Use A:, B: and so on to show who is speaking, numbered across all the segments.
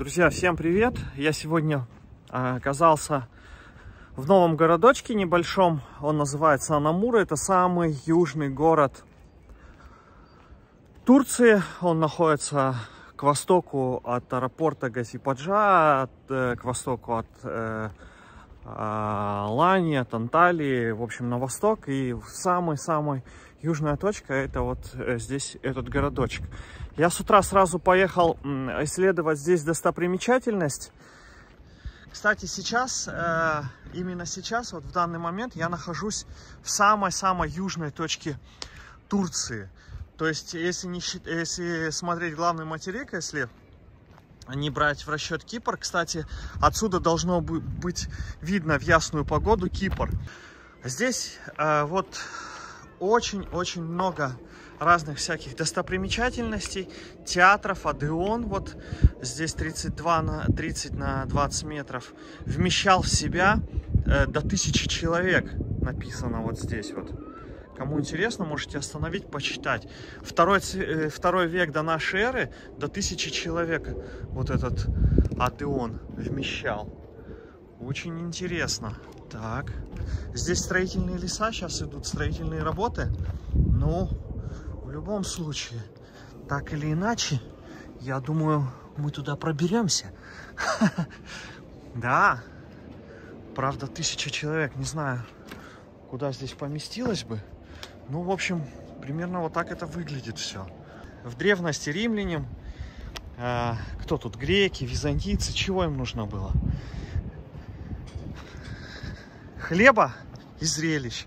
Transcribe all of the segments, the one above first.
A: Друзья, всем привет! Я сегодня оказался в новом городочке небольшом. Он называется Анамура. Это самый южный город Турции. Он находится к востоку от аэропорта Газипаджа, к востоку от Алании, от Анталии, в общем, на восток. И самая южная точка — это вот здесь, этот городочек. Я с утра сразу поехал исследовать здесь достопримечательность. Кстати, сейчас, именно сейчас, вот в данный момент, я нахожусь в самой южной точке Турции. То есть, если смотреть главный материк, если не брать в расчет Кипр, кстати, отсюда должно быть видно в ясную погоду Кипр. Здесь вот очень много разных всяких достопримечательностей, театров, Адеон, вот здесь 30 на 20 метров, вмещал в себя до 1000 человек, написано вот здесь вот. Кому интересно, можете остановить, почитать. Второй век до нашей эры, до 1000 человек вот этот Адеон вмещал. Очень интересно. Так, здесь строительные леса, сейчас идут строительные работы, но в любом случае, так или иначе, я думаю, мы туда проберемся. Да, правда, 1000 человек, не знаю, куда здесь поместилось бы. Ну, в общем, примерно вот так это выглядит все. В древности римлянам, кто тут, греки, византийцы, чего им нужно было? Хлеба и зрелищ.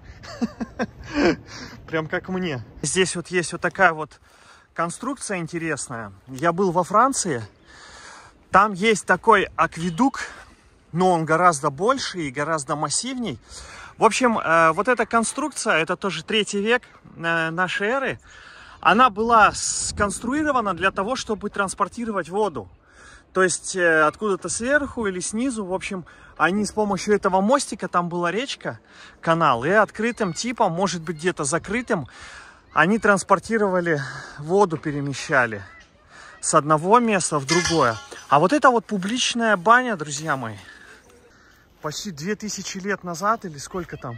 A: Прям как мне. Здесь вот есть вот такая вот конструкция интересная. Я был во Франции. Там есть такой акведук, но он гораздо больше и гораздо массивней. В общем, вот эта конструкция, это тоже 3 век нашей эры. Она была сконструирована для того, чтобы транспортировать воду. То есть откуда-то сверху или снизу, в общем, они с помощью этого мостика, там была речка, канал, и открытым типом, может быть где-то закрытым, они транспортировали воду, перемещали с одного места в другое. А вот это вот публичная баня, друзья мои, почти 2000 лет назад, или сколько там,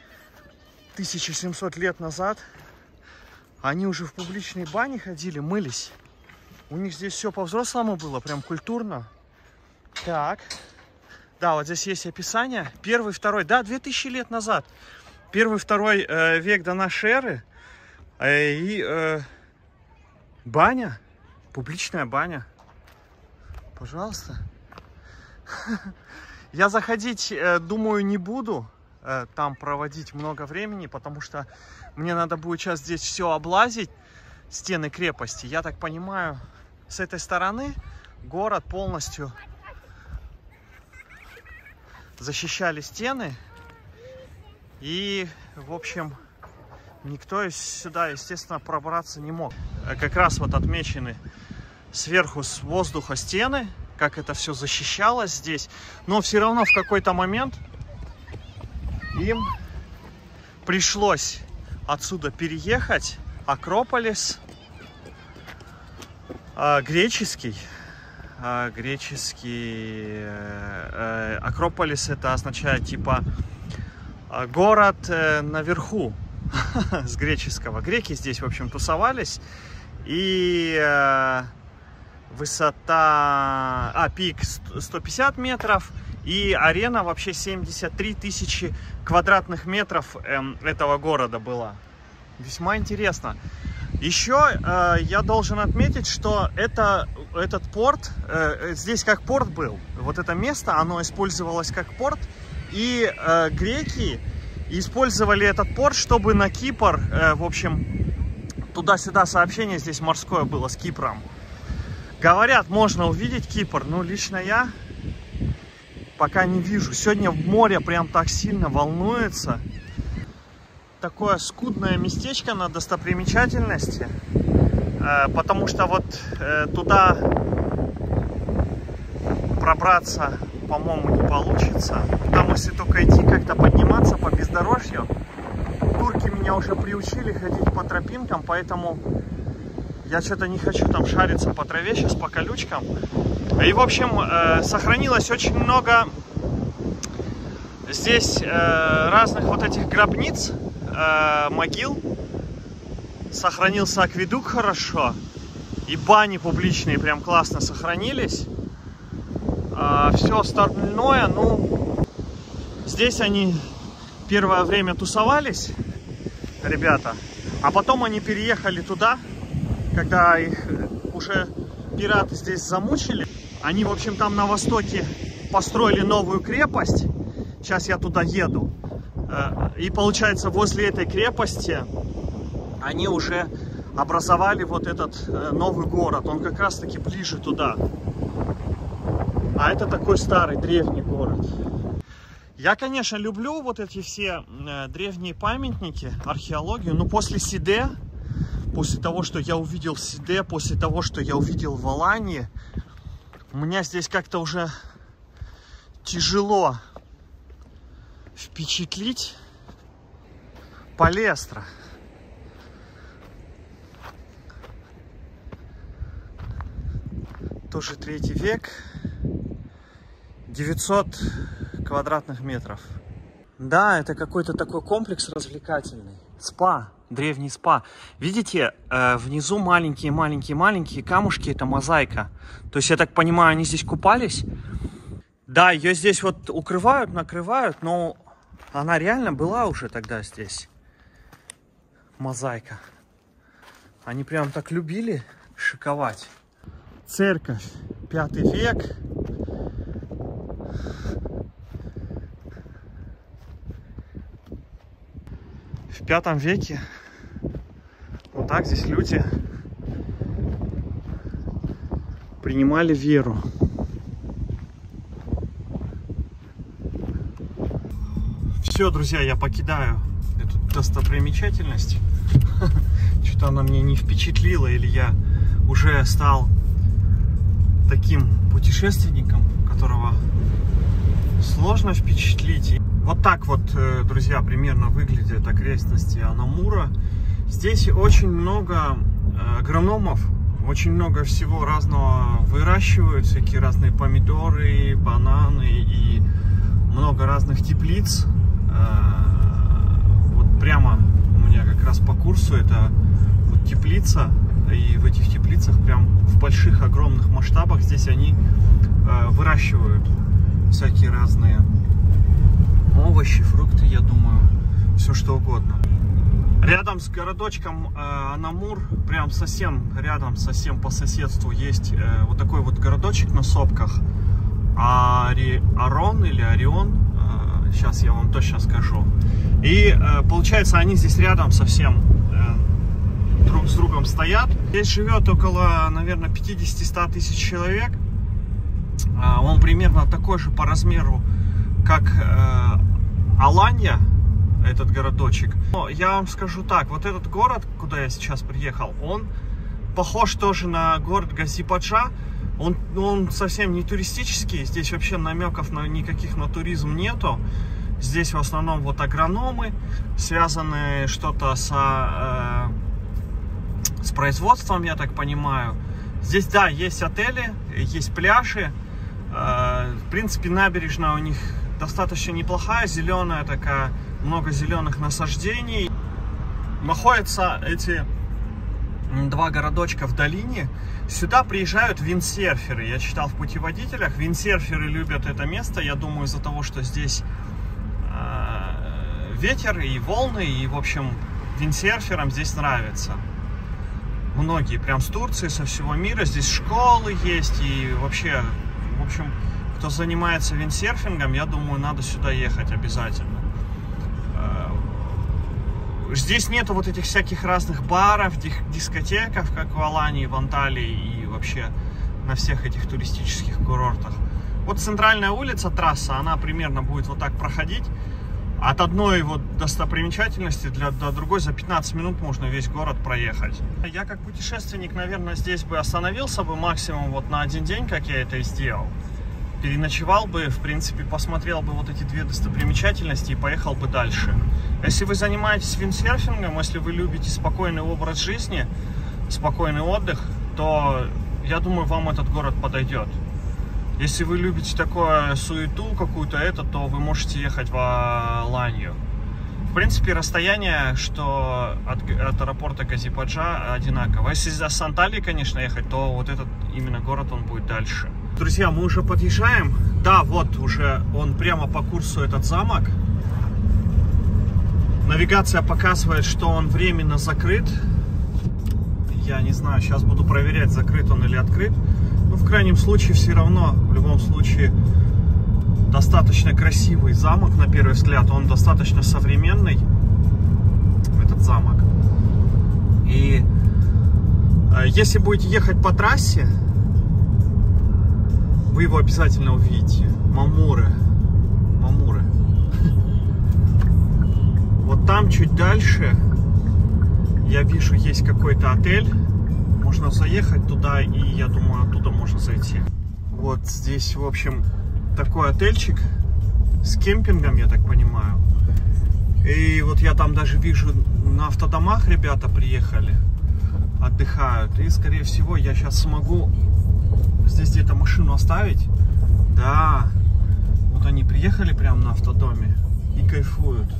A: 1700 лет назад, они уже в публичной бане ходили, мылись. У них здесь все по-взрослому было, прям культурно. Так. Да, вот здесь есть описание. 1-й, 2-й, да, 2000 лет назад. 1-й, 2-й век до нашей эры. И баня, публичная баня. Пожалуйста. Я заходить, думаю, не буду там проводить много времени, потому что мне надо будет сейчас здесь все облазить, стены крепости. Я так понимаю, с этой стороны город полностью защищали стены, и, в общем, никто сюда, естественно, пробраться не мог. Как раз вот отмечены сверху с воздуха стены, как это все защищалось здесь, но все равно в какой-то момент им пришлось отсюда переехать. Акрополис греческий. Акрополис — это означает типа город наверху с греческого. Греки здесь, в общем, тусовались, и высота, пик 150 метров, и арена вообще 73 000 квадратных метров этого города была. Весьма интересно. Еще я должен отметить, что этот порт, здесь как порт был, вот это место, оно использовалось как порт, и греки использовали этот порт, чтобы на Кипр, в общем, туда-сюда сообщение здесь морское было с Кипром. Говорят, можно увидеть Кипр, но лично я пока не вижу. Сегодня море прям так сильно волнуется. Такое скудное местечко на достопримечательности, потому что вот туда пробраться, по-моему, не получится. Там, если только идти, как-то подниматься по бездорожью. Турки меня уже приучили ходить по тропинкам, поэтому я что-то не хочу там шариться по траве сейчас, по колючкам. И, в общем, сохранилось очень много здесь разных вот этих гробниц, могил. Сохранился акведук хорошо. И бани публичные прям классно сохранились. Все остальное, ну, здесь они первое время тусовались, ребята. А потом они переехали туда, когда их уже пираты здесь замучили. Они, в общем, там на востоке построили новую крепость. Сейчас я туда еду. И получается, возле этой крепости они уже образовали вот этот новый город. Он как раз таки ближе туда. А это такой старый, древний город. Я, конечно, люблю вот эти все древние памятники, археологию. Но после Сиде, после того, что я увидел в Сиде, после того, что я увидел в Алании, у меня здесь как-то уже тяжело впечатлить Палестра. Тоже 3 век, 900 квадратных метров. Да, это какой-то такой комплекс развлекательный. Спа, древний спа. Видите, внизу маленькие камушки, это мозаика. То есть, я так понимаю, они здесь купались. Да, ее здесь вот укрывают, накрывают, но она реально была уже тогда здесь. Мозаика. Они прям так любили шиковать. Церковь, 5 век. В 5 веке вот так здесь люди принимали веру. Все, друзья, я покидаю эту достопримечательность. Что-то она мне не впечатлила, или я уже стал таким путешественником, которого сложно впечатлить. Вот так вот, друзья, примерно выглядят окрестности Анамура. Здесь очень много агрономов, очень много всего разного выращивают, всякие разные помидоры, бананы и много разных теплиц. Вот прямо у меня как раз по курсу это вот теплица. И в этих теплицах прям в больших, огромных масштабах здесь они выращивают всякие разные овощи, фрукты, я думаю, все что угодно. Рядом с городочком Анамур, прям совсем рядом, совсем по соседству есть вот такой вот городочек на сопках. Арон или Орион, сейчас я вам точно скажу. И получается, они здесь рядом совсем друг с другом стоят. Здесь живет около, наверное, 50-100 тысяч человек. Он примерно такой же по размеру, как Аланья, этот городочек. Но я вам скажу так, вот этот город, куда я сейчас приехал, он похож тоже на город Газипаджа. Он совсем не туристический, здесь вообще намеков никаких на туризм нету. Здесь в основном вот агрономы, связанные что-то с производством, я так понимаю. Здесь, да, есть отели, есть пляжи. В принципе, набережная у них достаточно неплохая, зеленая такая, много зеленых насаждений. Находятся эти 2 городочка в долине. Сюда приезжают виндсерферы. Я читал в путеводителях, виндсерферы любят это место. Я думаю, из-за того, что здесь ветер и волны, и, в общем, виндсерферам здесь нравится. Многие прям с Турции, со всего мира. Здесь школы есть, и вообще, в общем, кто занимается виндсерфингом, я думаю, надо сюда ехать обязательно. Здесь нету вот этих всяких разных баров, дискотеков, как в Алании, в Анталии и вообще на всех этих туристических курортах. Вот центральная улица, трасса, она примерно будет вот так проходить. От одной вот достопримечательности до другой за 15 минут можно весь город проехать. Я как путешественник, наверное, здесь бы остановился бы максимум вот на 1 день, как я это и сделал. Переночевал бы, в принципе, посмотрел бы вот эти 2 достопримечательности и поехал бы дальше. Если вы занимаетесь виндсерфингом, если вы любите спокойный образ жизни, спокойный отдых, то, я думаю, вам этот город подойдет. Если вы любите такую суету какую-то, то вы можете ехать в Аланью. В принципе, расстояние, что от аэропорта Газипаджа одинаково. Если из Анталии, конечно, ехать, то вот этот именно город, он будет дальше. Друзья, мы уже подъезжаем. Да, вот уже он прямо по курсу, этот замок. Навигация показывает, что он временно закрыт. Я не знаю, сейчас буду проверять, закрыт он или открыт. Но в крайнем случае все равно, в любом случае, достаточно красивый замок, на первый взгляд. Он достаточно современный, этот замок. И если будете ехать по трассе, вы его обязательно увидите. Мамуры. Вот там чуть дальше я вижу, есть какой-то отель. Можно заехать туда, и я думаю, оттуда можно зайти. Вот здесь, в общем, такой отельчик с кемпингом, я так понимаю. И вот я там даже вижу, на автодомах ребята приехали, отдыхают. И, скорее всего, я сейчас смогу здесь где-то машину оставить. Да, вот они приехали прямо на автодоме и кайфуют.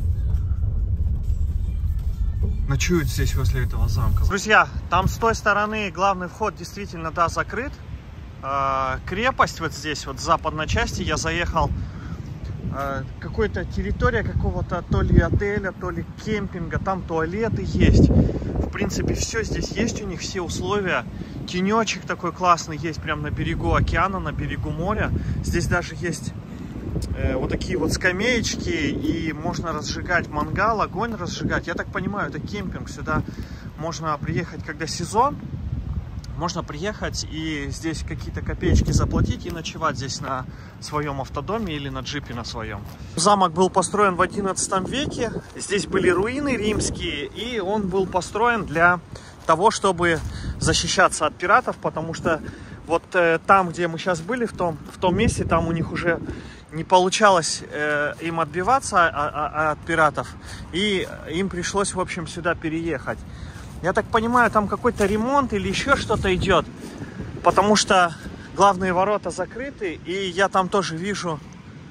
A: Ночуют здесь возле этого замка. Друзья, там с той стороны главный вход действительно, да, закрыт. Крепость вот здесь, вот в западной части, я заехал. Какая-то территория какого-то то ли отеля, то ли кемпинга. Там туалеты есть. В принципе, все здесь есть у них, все условия. Тенечек такой классный есть прямо на берегу океана, на берегу моря. Здесь даже есть вот такие вот скамеечки, и можно разжигать мангал, огонь разжигать. Я так понимаю, это кемпинг. Сюда можно приехать, когда сезон. Можно приехать и здесь какие-то копеечки заплатить и ночевать здесь на своем автодоме или на джипе на своем. Замок был построен в 11 веке. Здесь были руины римские, и он был построен для того, чтобы защищаться от пиратов, потому что вот там, где мы сейчас были, в том месте, там у них уже не получалось им отбиваться от пиратов, и им пришлось, в общем, сюда переехать. Я так понимаю, там какой-то ремонт или еще что-то идет, потому что главные ворота закрыты, и я там тоже вижу,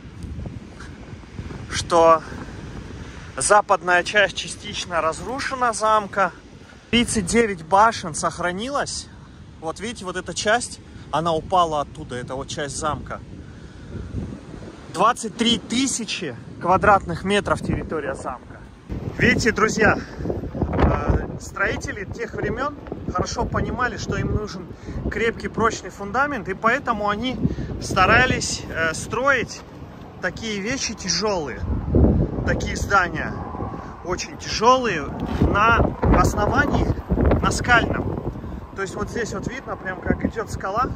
A: что западная часть частично разрушена замка. 39 башен сохранилось. Вот видите, вот эта часть, она упала оттуда, это вот часть замка. 23 тысячи квадратных метров территория замка. Видите, друзья, строители тех времен хорошо понимали, что им нужен крепкий, прочный фундамент, и поэтому они старались строить такие вещи тяжелые, такие здания очень тяжелые на основании, на скальном. То есть вот здесь вот видно, прям как идет скала,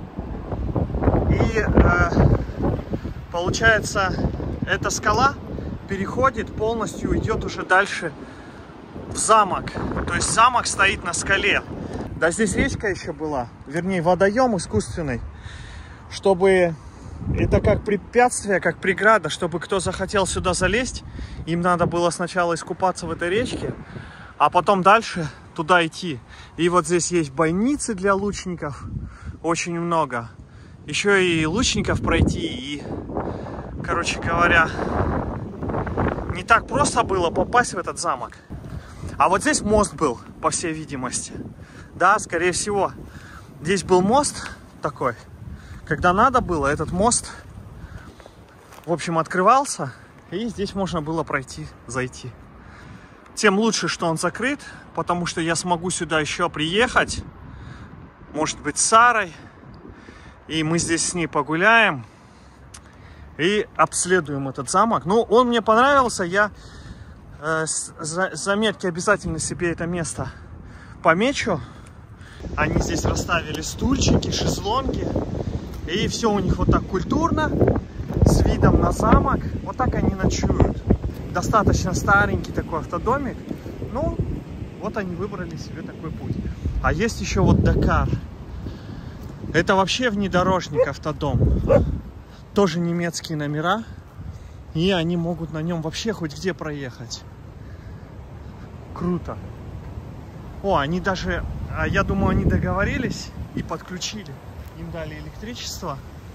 A: и получается, эта скала переходит полностью, идет уже дальше в замок. То есть замок стоит на скале. Да, здесь речка еще была, вернее водоем искусственный, чтобы это как препятствие, как преграда, чтобы кто захотел сюда залезть, им надо было сначала искупаться в этой речке, а потом дальше туда идти. И вот здесь есть бойницы для лучников, очень много. Еще и лучников пройти, и, короче говоря, не так просто было попасть в этот замок. А вот здесь мост был, по всей видимости. Да, скорее всего, здесь был мост такой. Когда надо было, этот мост, в общем, открывался, и здесь можно было пройти, зайти. Тем лучше, что он закрыт, потому что я смогу сюда еще приехать, может быть, с Сарой, и мы здесь с ней погуляем и обследуем этот замок. Ну, он мне понравился, я заметки обязательно себе это место помечу. Они здесь расставили стульчики, шезлонги, и все у них вот так культурно, с видом на замок. Вот так они ночуют. Достаточно старенький такой автодомик. Ну, вот они выбрали себе такой путь. А есть еще вот Дакар. Это вообще внедорожник автодом. Тоже немецкие номера. И они могут на нем вообще хоть где проехать. Круто. О, они даже, я думаю, они договорились и подключили. Им дали электричество.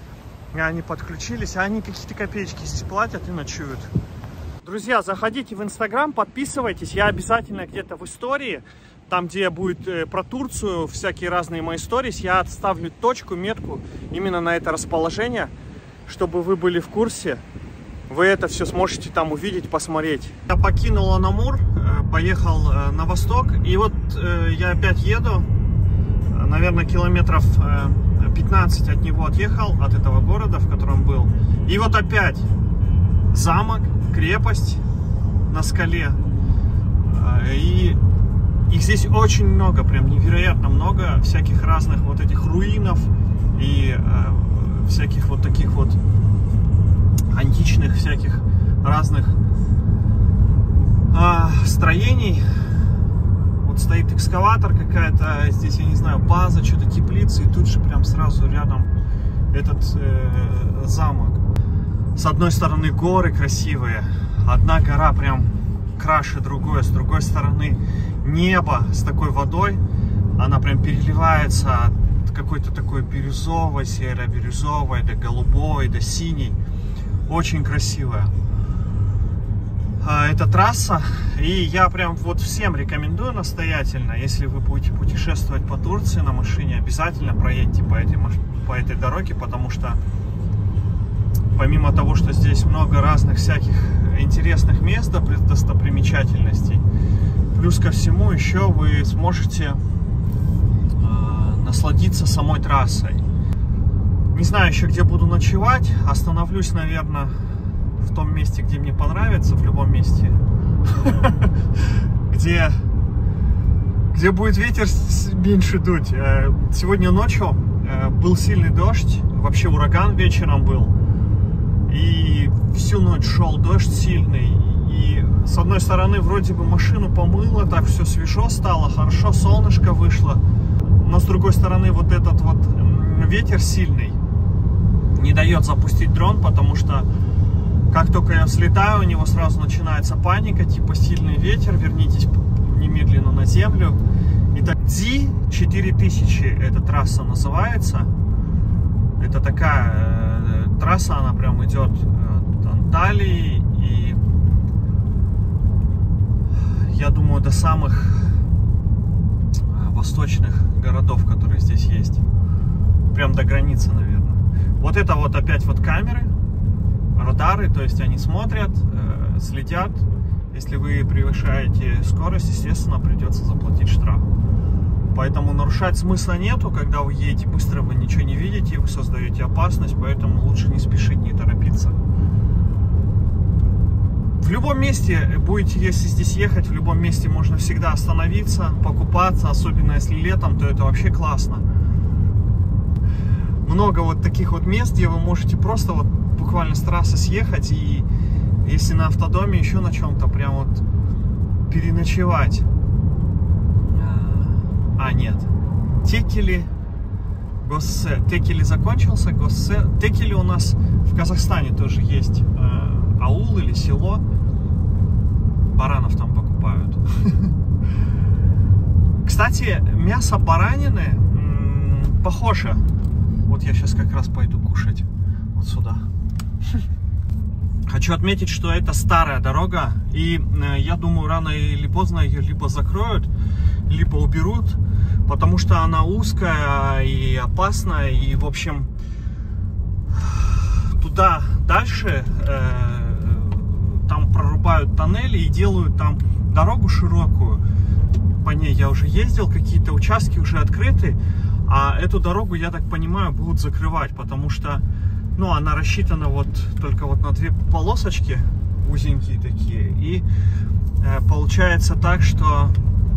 A: И они подключились, а они какие-то копеечки здесь платят и ночуют. Друзья, заходите в Инстаграм, подписывайтесь. Я обязательно где-то в истории, там, где будет про Турцию, всякие разные мои сторис, я отставлю точку, метку именно на это расположение, чтобы вы были в курсе. Вы это все сможете там увидеть, посмотреть. Я покинул Анамур, поехал на восток, и вот я опять еду, наверное, километров 15 от него отъехал, от этого города, в котором был. И вот опять замок, крепость на скале. И их здесь очень много, прям невероятно много всяких разных вот этих руинов и всяких вот таких вот античных всяких разных строений. Вот стоит экскаватор какая-то, здесь, я не знаю, база, что-то теплицы, и тут же прям сразу рядом этот замок. С одной стороны горы красивые, одна гора прям краше другой, с другой стороны небо с такой водой, она прям переливается от какой-то такой бирюзовой, серо-бирюзовой, до голубой, до синей. Очень красивая эта трасса, и я прям вот всем рекомендую настоятельно, если вы будете путешествовать по Турции на машине, обязательно проедьте по этой дороге, потому что помимо того, что здесь много разных всяких интересных мест, достопримечательностей, плюс ко всему еще вы сможете насладиться самой трассой. Не знаю еще, где буду ночевать. Остановлюсь, наверное, в том месте, где мне понравится, в любом месте. Где будет ветер меньше дуть. Сегодня ночью был сильный дождь. Вообще ураган вечером был. И всю ночь шел дождь сильный. И с одной стороны вроде бы машину помыло, так все свежо стало, хорошо, солнышко вышло. Но с другой стороны вот этот вот ветер сильный не дает запустить дрон, потому что как только я взлетаю, у него сразу начинается паника, типа сильный ветер, вернитесь немедленно на землю. Итак, Ди 4000 эта трасса называется. Это такая трасса, она прям идет от Анталии и, я думаю, до самых восточных городов, которые здесь есть. Прям до границы, наверное. Вот это вот опять вот камеры, радары, то есть они смотрят, следят. Если вы превышаете скорость, естественно, придется заплатить штраф. Поэтому нарушать смысла нету, когда вы едете быстро, вы ничего не видите, вы создаете опасность, поэтому лучше не спешить, не торопиться. В любом месте будете, если здесь ехать, в любом месте можно всегда остановиться, покупаться, особенно если летом, то это вообще классно. Много вот таких вот мест, где вы можете просто вот буквально с трассы съехать и, если на автодоме, еще на чем-то прям вот переночевать. Нет. Текели, Госсе. Текели закончился, Госсе. Текели у нас в Казахстане тоже есть аул или село. Баранов там покупают. Кстати, мясо баранины похоже. Вот я сейчас как раз пойду кушать вот сюда. Хочу отметить, что это старая дорога, и я думаю, рано или поздно ее либо закроют, либо уберут, потому что она узкая и опасная, и, в общем, туда дальше там прорубают тоннели и делают там дорогу широкую. По ней я уже ездил, какие-то участки уже открыты, а эту дорогу, я так понимаю, будут закрывать, потому что, ну, она рассчитана вот только вот на две полосочки, узенькие такие, и получается так, что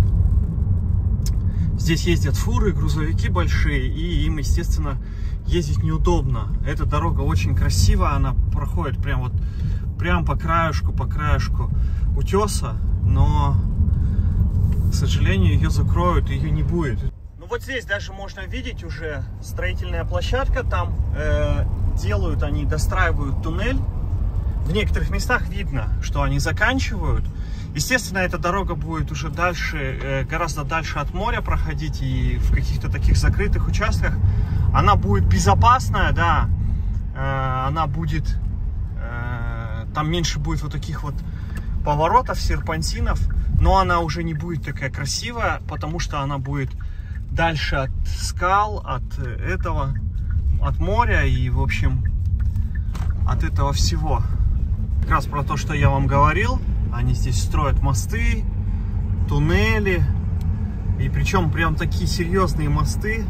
A: здесь ездят фуры, грузовики большие, и им, естественно, ездить неудобно. Эта дорога очень красивая, она проходит прям вот прям по краешку утеса, но, к сожалению, ее закроют, ее не будет. Ну вот здесь даже можно видеть уже строительная площадка, там делают они, достраивают туннель. В некоторых местах видно, что они заканчивают. Естественно, эта дорога будет уже дальше, гораздо дальше от моря проходить, и в каких-то таких закрытых участках она будет безопасная, да, она будет, там меньше будет вот таких вот поворотов, серпантинов, но она уже не будет такая красивая, потому что она будет дальше от скал, от этого, от моря и, в общем, от этого всего. Как раз про то, что я вам говорил, они здесь строят мосты, туннели, и причем прям такие серьезные мосты,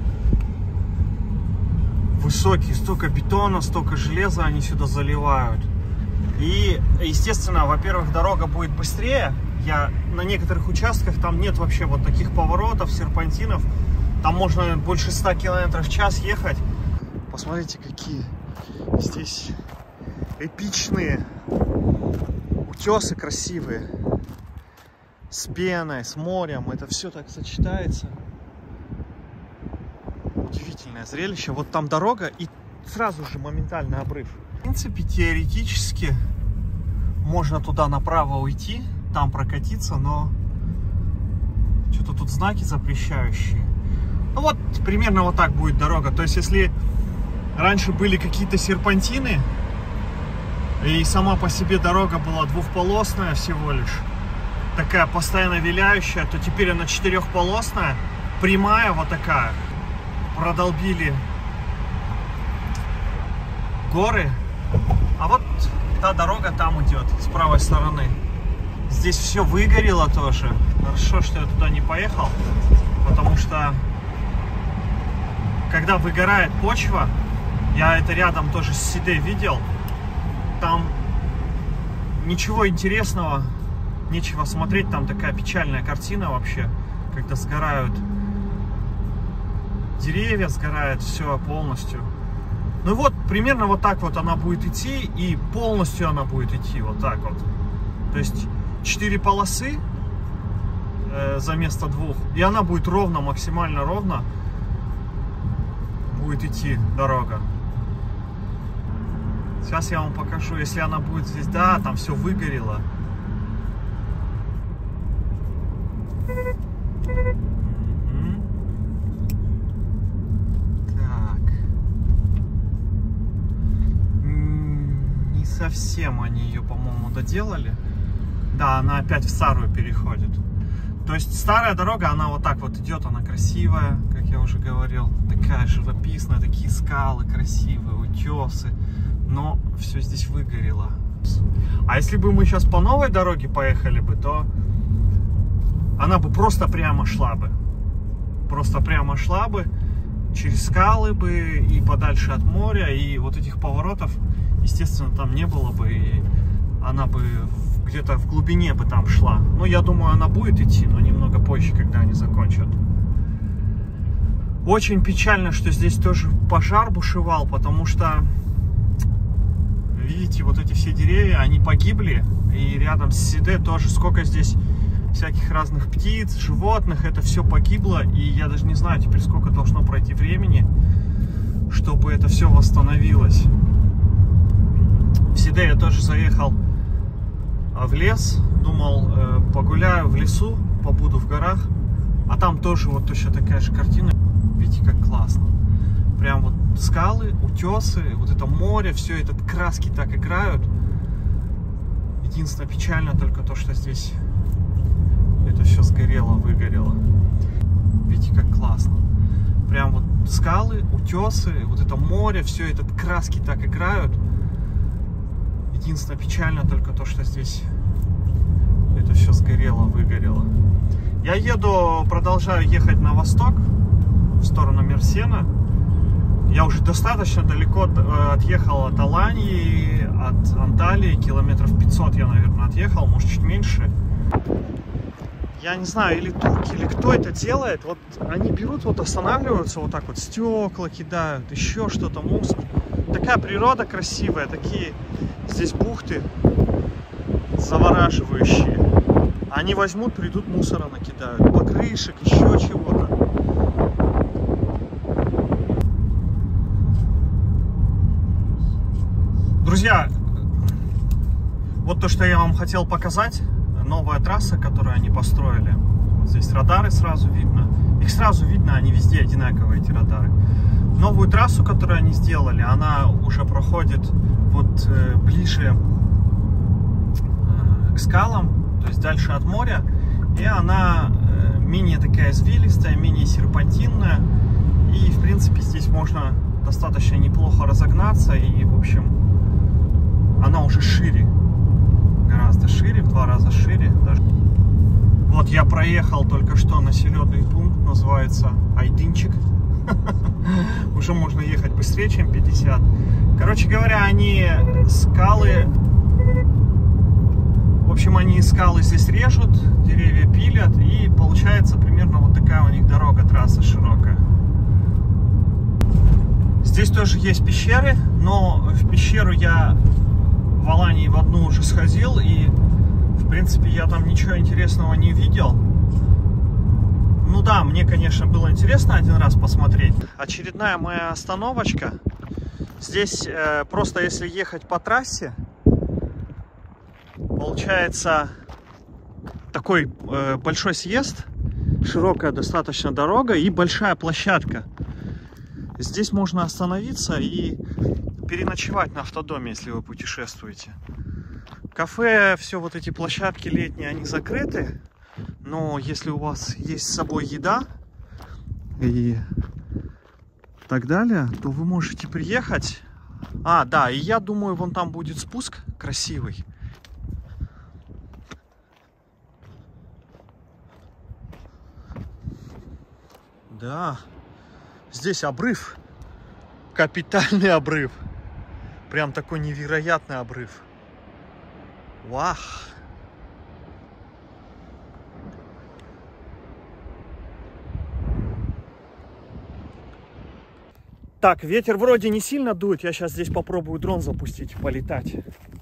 A: высокие, столько бетона, столько железа они сюда заливают. И, естественно, во-первых, дорога будет быстрее. На некоторых участках там нет вообще вот таких поворотов, серпантинов. Там можно больше 100 км в час ехать. Посмотрите, какие здесь эпичные утесы красивые. С пеной, с морем. Это все так сочетается. Удивительное зрелище. Вот там дорога и сразу же моментальный обрыв. В принципе, теоретически можно туда направо уйти, там прокатиться, но что-то тут знаки запрещающие. Ну вот, примерно вот так будет дорога. То есть, если раньше были какие-то серпантины, и сама по себе дорога была двухполосная всего лишь, такая постоянно виляющая, то теперь она четырехполосная, прямая вот такая. Продолбили горы. А вот та дорога там идет, с правой стороны. Здесь все выгорело тоже. Хорошо, что я туда не поехал, потому что когда выгорает почва, я это рядом тоже с Сиде видел, там ничего интересного, нечего смотреть, там такая печальная картина вообще, когда сгорают деревья, сгорает все полностью. Ну вот, примерно вот так вот она будет идти, и полностью она будет идти вот так вот. То есть 4 полосы за место 2, и она будет ровно, максимально ровно будет идти дорога. Сейчас я вам покажу, если она будет здесь, да, там все выгорело. Совсем они ее, по-моему, доделали. Да, она опять в старую переходит. То есть старая дорога, она вот так вот идет, она красивая, как я уже говорил, такая живописная, такие скалы красивые, утесы, но все здесь выгорело. А если бы мы сейчас по новой дороге поехали бы, то она бы просто прямо шла бы. Просто прямо шла бы через скалы бы и подальше от моря, и вот этих поворотов, естественно, там не было бы, и она бы где-то в глубине бы там шла. Ну, я думаю, она будет идти, но немного позже, когда они закончат. Очень печально, что здесь тоже пожар бушевал, потому что, видите, вот эти все деревья, они погибли, и рядом с Сиде тоже сколько здесь всяких разных птиц, животных, это все погибло, и я даже не знаю теперь, сколько должно пройти времени, чтобы это все восстановилось. В Сиде я тоже заехал в лес, думал, погуляю в лесу, побуду в горах, а там тоже вот точно такая же картина. Видите, как классно. Прям вот скалы, утесы, вот это море, все это, краски так играют. Единственное, печально только то, что здесь это все сгорело, выгорело. Видите, как классно. Прям вот скалы, утесы, вот это море, все это, краски так играют. Единственное, печально только то, что здесь это все сгорело, выгорело. Я продолжаю ехать на восток, в сторону Мерсена. Я уже достаточно далеко отъехал от Аланьи, от Анталии, километров 500 я, наверное, отъехал, может, чуть меньше. Я не знаю, или турки, или кто это делает. Вот они берут, вот останавливаются, вот так вот стекла кидают, еще что-то, мусор. Такая природа красивая, такие здесь бухты завораживающие. Они возьмут, придут, мусора накидают, покрышек, еще чего-то. Друзья, вот то, что я вам хотел показать. Новая трасса, которую они построили. Вот здесь радары сразу видно. Их сразу видно, они везде одинаковые, эти радары. новую трассу, которую они сделали, она уже проходит вот ближе к скалам, то есть дальше от моря, и она менее такая извилистая, менее серпантинная, и в принципе здесь можно достаточно неплохо разогнаться, и в общем она уже шире, гораздо шире, в 2 раза шире даже. Вот я проехал только что населенный пункт, называется Айдынчик. Уже можно ехать быстрее, чем 50. Короче говоря, они скалы... В общем, они скалы здесь режут, деревья пилят, и получается примерно вот такая у них дорога, трасса широкая. Здесь тоже есть пещеры, но в пещеру я в Алании в одну уже сходил, и в принципе я там ничего интересного не видел. Ну да, мне, конечно, было интересно один раз посмотреть. Очередная моя остановочка. Здесь просто если ехать по трассе, получается такой большой съезд, широкая достаточно дорога и большая площадка. Здесь можно остановиться и переночевать на автодоме, если вы путешествуете. Кафе, все вот эти площадки летние, они закрыты. Но если у вас есть с собой еда и так далее, то вы можете приехать. А, да, и я думаю, вон там будет спуск красивый. Да, здесь обрыв, капитальный обрыв, прям такой невероятный обрыв. Вах! Так, ветер вроде не сильно дует, я сейчас здесь попробую дрон запустить, полетать.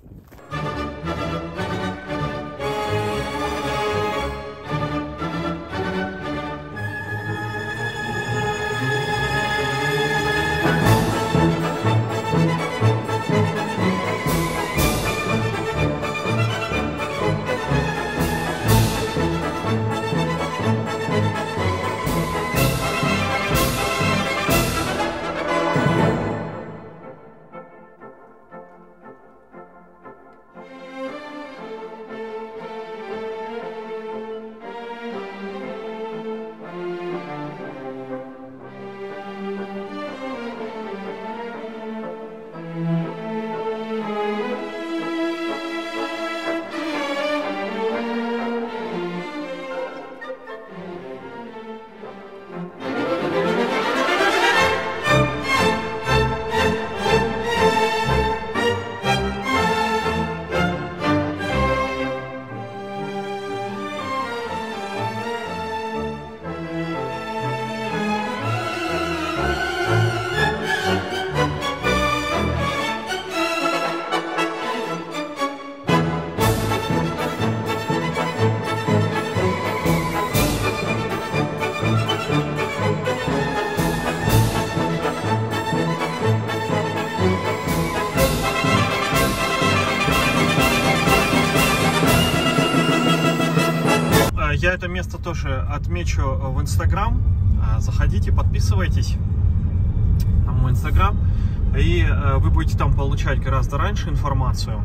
A: Я это место тоже отмечу в Инстаграм. Заходите, подписывайтесь на мой Инстаграм, и вы будете там получать гораздо раньше информацию.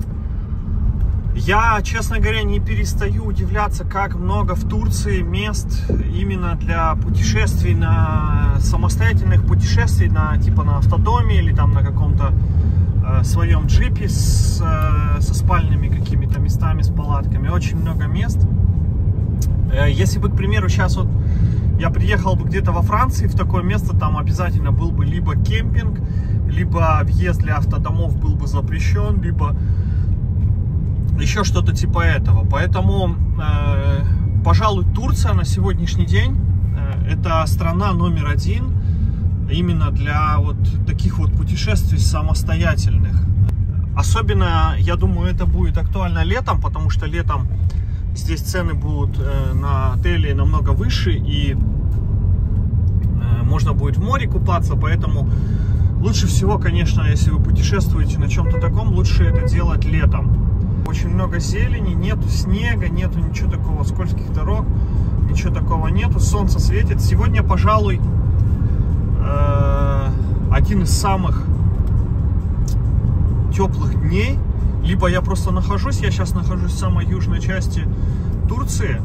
A: Я, честно говоря, не перестаю удивляться, как много в Турции мест именно для путешествий, на самостоятельных путешествий, типа на автодоме или там на каком-то своем джипе со спальными какими-то местами, с палатками. Очень много мест. Если бы, к примеру, сейчас вот я приехал бы где-то во Франции в такое место, там обязательно был бы либо кемпинг, либо въезд для автодомов был бы запрещен, либо еще что-то типа этого. Поэтому, пожалуй, Турция на сегодняшний день это страна номер 1 именно для вот таких вот путешествий самостоятельных. Особенно, я думаю, это будет актуально летом, потому что летом здесь цены будут на отели намного выше, и можно будет в море купаться, поэтому лучше всего, конечно, если вы путешествуете на чем-то таком, лучше это делать летом. Очень много зелени, нету снега, нету ничего такого, скользких дорог, ничего такого нету, солнце светит. Сегодня, пожалуй, один из самых теплых дней. Либо я просто нахожусь, я сейчас нахожусь в самой южной части Турции.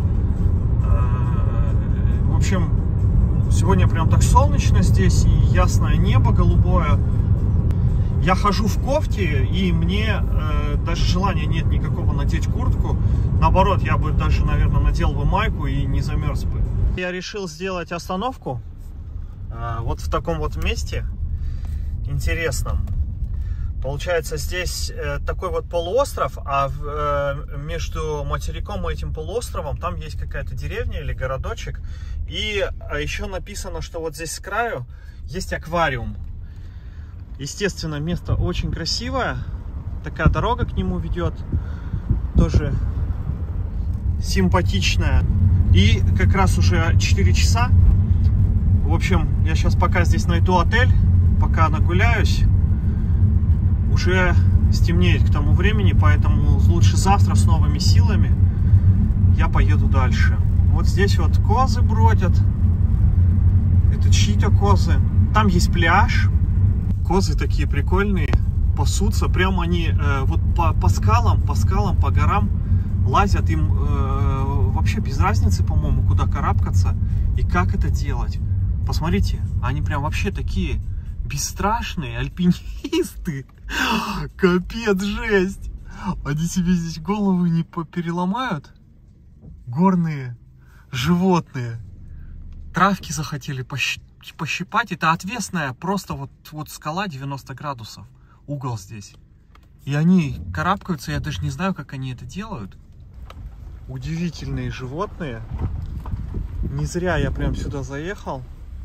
A: В общем, сегодня прям так солнечно здесь, и ясное небо голубое. Я хожу в кофте, и мне даже желания нет никакого надеть куртку. Наоборот, я бы даже, наверное, надел бы майку и не замерз бы. Я решил сделать остановку вот в таком вот месте интересном. Получается, здесь такой вот полуостров, а между материком и этим полуостровом там есть какая-то деревня или городочек. И еще написано, что вот здесь с краю есть аквариум. Естественно, место очень красивое. Такая дорога к нему ведет. Тоже симпатичная. И как раз уже 4 часа. В общем, я сейчас пока здесь найду отель, пока нагуляюсь. Уже стемнеет к тому времени, поэтому лучше завтра с новыми силами я поеду дальше. Вот здесь вот козы бродят. Это чьи-то козы. Там есть пляж. Козы такие прикольные, пасутся. Прям они вот по скалам, по горам лазят. Им вообще без разницы, по-моему, куда карабкаться и как это делать. Посмотрите, они прям вообще такие бесстрашные альпинисты. Капец, жесть. Они себе здесь голову не переломают. Горные животные. Травки захотели пощипать. Это отвесная просто вот скала 90 градусов. Угол здесь. И они карабкаются. Я даже не знаю, как они это делают. Удивительные животные. Не зря я прям сюда заехал.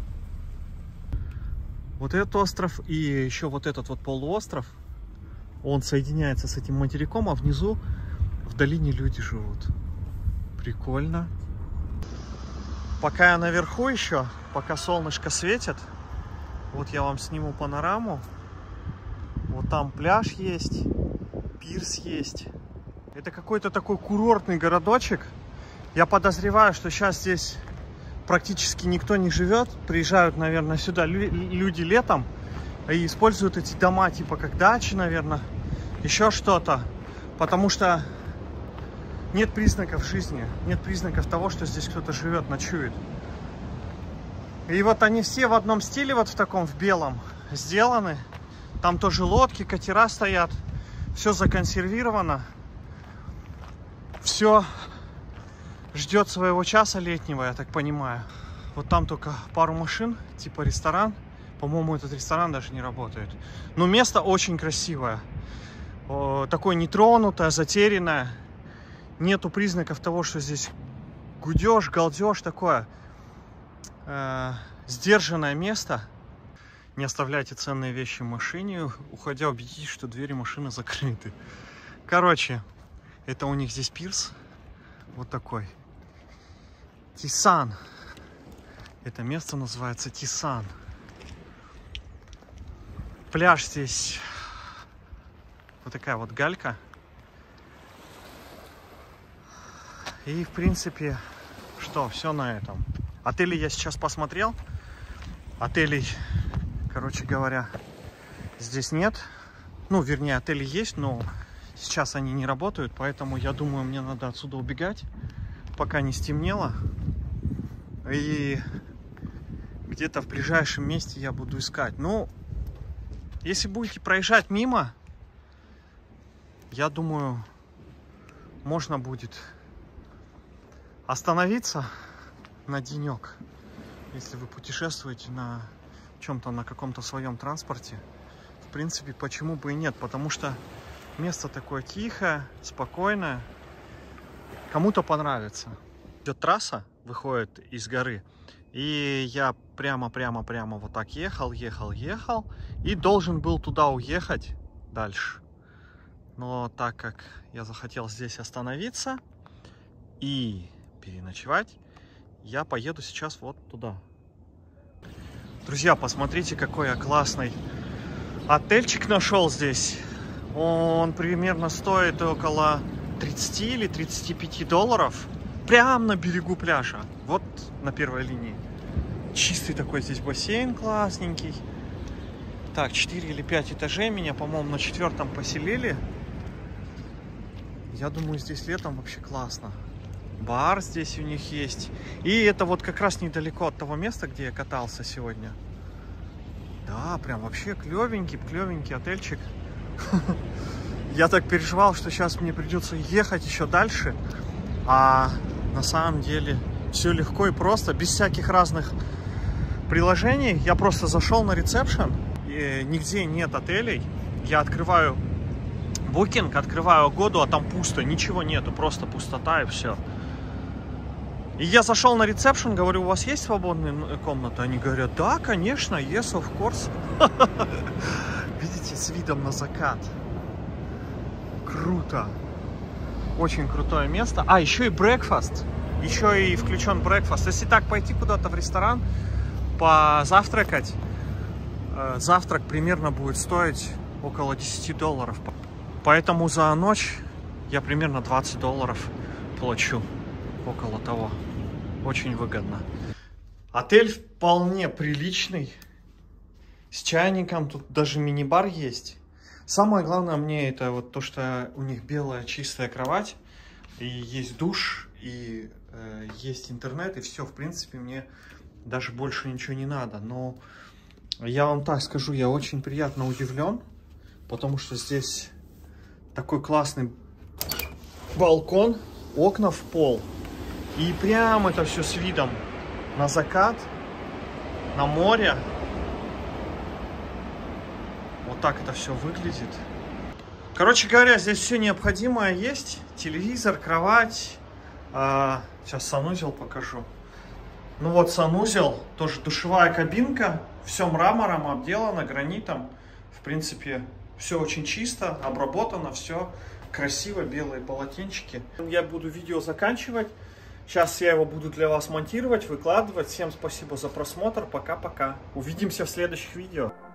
A: Вот этот остров и еще вот этот вот полуостров, он соединяется с этим материком, а внизу в долине люди живут. Прикольно. Пока я наверху еще, пока солнышко светит, вот я вам сниму панораму. Вот там пляж есть, пирс есть. Это какой-то такой курортный городочек. Я подозреваю, что сейчас здесь практически никто не живет. Приезжают, наверное, сюда люди летом и используют эти дома типа как дачи, наверное, еще что-то. Потому что нет признаков жизни, нет признаков того, что здесь кто-то живет, ночует. И вот они все в одном стиле, вот в таком, в белом, сделаны. Там тоже лодки, катера стоят. Все законсервировано. Все ждет своего часа летнего, я так понимаю. Вот там только пару машин, типа ресторан. По-моему, этот ресторан даже не работает. Но место очень красивое. Такое нетронутое, затерянное. Нету признаков того, что здесь гудеж, галдеж, такое сдержанное место. Не оставляйте ценные вещи в машине. Уходя, убедитесь, что двери машины закрыты. Короче, это у них здесь пирс. Вот такой. Тисан. Это место называется Тисан. Пляж здесь. Вот такая вот галька. И, в принципе, что, все на этом. Отели я сейчас посмотрел. Отелей, короче говоря, здесь нет. Ну, вернее, отели есть, но сейчас они не работают. Поэтому, я думаю, мне надо отсюда убегать, пока не стемнело. И где-то в ближайшем месте я буду искать. Ну, если будете проезжать мимо, я думаю, можно будет остановиться на денек, если вы путешествуете на чем-то, на каком-то своем транспорте. В принципе, почему бы и нет, потому что место такое тихое, спокойное, кому-то понравится. Идет трасса, выходит из горы, и я прямо вот так ехал, и должен был туда уехать дальше. Но так как я захотел здесь остановиться и переночевать, я поеду сейчас вот туда. Друзья, посмотрите, какой я классный отельчик нашел здесь. Он примерно стоит около 30 или 35 долларов. Прямо на берегу пляжа. Вот на первой линии. Чистый такой здесь бассейн классненький. Так, 4 или 5 этажей. Меня, по-моему, на 4-м поселили. Я думаю, здесь летом вообще классно. Бар здесь у них есть. И это вот как раз недалеко от того места, где я катался сегодня. Да, прям вообще клевенький отельчик. Я так переживал, что сейчас мне придется ехать еще дальше. А на самом деле все легко и просто, без всяких разных приложений. Я просто зашел на ресепшн, и нигде нет отелей. Я открываю Booking, открываю Agoda, а там пусто, ничего нету, просто пустота и все. И я зашел на ресепшн, говорю, у вас есть свободная комната? Они говорят, да, конечно, yes, of course. Видите, с видом на закат. Круто. Очень крутое место. А, еще и breakfast. Еще и включен breakfast. Если так пойти куда-то в ресторан, позавтракать, завтрак примерно будет стоить около $10. Поэтому за ночь я примерно $20 плачу. Около того. Очень выгодно. Отель вполне приличный. С чайником. Тут даже мини-бар есть. Самое главное мне это вот то, что у них белая чистая кровать. И есть душ. И есть интернет. И все, в принципе, мне даже больше ничего не надо. Но я вам так скажу, я очень приятно удивлен. Потому что здесь такой классный балкон. Окна в пол. И прям это все с видом на закат, на море. Вот так это все выглядит. Короче говоря, здесь все необходимое есть. Телевизор, кровать. Сейчас санузел покажу. Ну вот санузел, тоже душевая кабинка. Все мрамором обделано, гранитом. В принципе, все очень чисто, обработано, все красиво, белые полотенчики. Я буду видео заканчивать. Сейчас я его буду для вас монтировать, выкладывать. Всем спасибо за просмотр. Пока-пока. Увидимся в следующих видео.